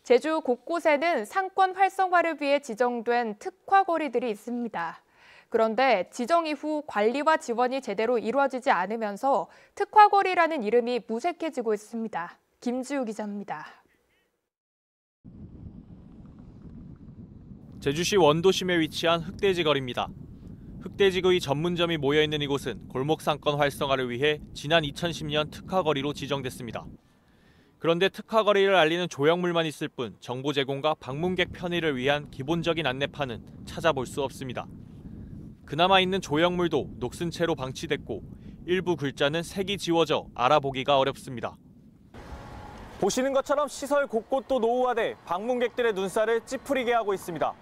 제주 곳곳에는 상권 활성화를 위해 지정된 특화거리들이 있습니다. 그런데 지정 이후 관리와 지원이 제대로 이루어지지 않으면서 특화거리라는 이름이 무색해지고 있습니다. 김지우 기자입니다. 제주시 원도심에 위치한 흑돼지 거리입니다. 흑돼지구이 전문점이 모여있는 이곳은 골목 상권 활성화를 위해 지난 2010년 특화거리로 지정됐습니다. 그런데 특화거리를 알리는 조형물만 있을 뿐 정보 제공과 방문객 편의를 위한 기본적인 안내판은 찾아볼 수 없습니다. 그나마 있는 조형물도 녹슨 채로 방치됐고 일부 글자는 색이 지워져 알아보기가 어렵습니다. 보시는 것처럼 시설 곳곳도 노후화돼 방문객들의 눈살을 찌푸리게 하고 있습니다.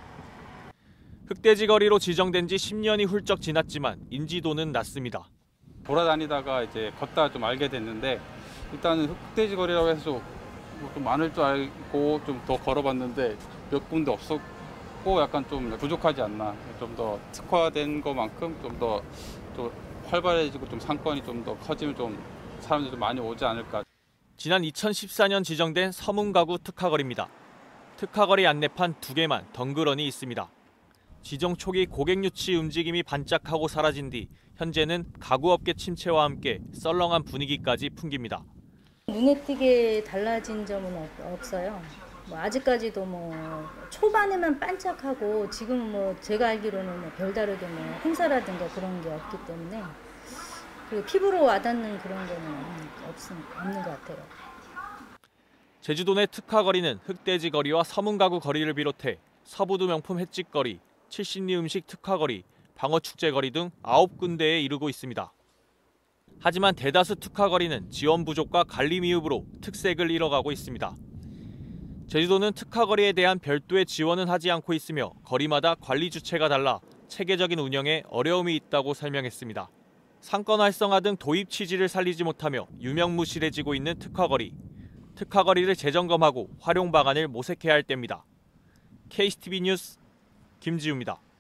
흑돼지 거리로 지정된 지 10년이 훌쩍 지났지만 인지도는 낮습니다. 돌아다니다가 이제 걷다 좀 알게 됐는데 일단은 흑돼지 거리라고 해서 좀 많을 줄 알고 좀 더 걸어봤는데 몇 군데 없었고 약간 좀 부족하지 않나. 좀 더 특화된 것만큼 좀 더 활발해지고 좀 상권이 좀 더 커지면 좀 사람들이 좀 많이 오지 않을까. 지난 2014년 지정된 서문가구 특화거리입니다. 특화거리 안내판 2개만 덩그러니 있습니다. 지정 초기 고객 유치 움직임이 반짝하고 사라진 뒤 현재는 가구업계 침체와 함께 썰렁한 분위기까지 풍깁니다. 눈에 띄게 달라진 점은 없어요. 아직까지도 초반에만 반짝하고 지금 제가 알기로는 별다르게 행사라든가 그런 게 없기 때문에 그리고 피부로 와닿는 그런 거는 없는 것 같아요. 제주도 내 특화거리는 흑돼지 거리와 서문가구 거리를 비롯해 서부도 명품 횟집거리, 칠신리 음식 특화거리, 방어축제거리 등 9군데에 이르고 있습니다. 하지만 대다수 특화거리는 지원 부족과 관리 미흡으로 특색을 잃어가고 있습니다. 제주도는 특화거리에 대한 별도의 지원은 하지 않고 있으며 거리마다 관리 주체가 달라 체계적인 운영에 어려움이 있다고 설명했습니다. 상권 활성화 등 도입 취지를 살리지 못하며 유명무실해지고 있는 특화거리. 특화거리를 재점검하고 활용 방안을 모색해야 할 때입니다. KCTV 뉴스 김지우입니다.